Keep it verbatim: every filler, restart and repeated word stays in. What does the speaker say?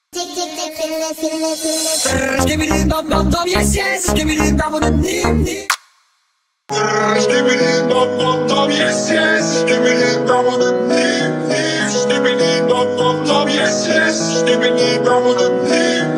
Tick tick tick, feel it, feel it, feel it. Skibbity dum dum dum, yes yes. Skibbity dum dum dim dim. Skibbity dum dum dum, yes yes. Skibbity dum dum dim dim. Skibbity dum dum dum, yes yes. Skibbity dum dum dim.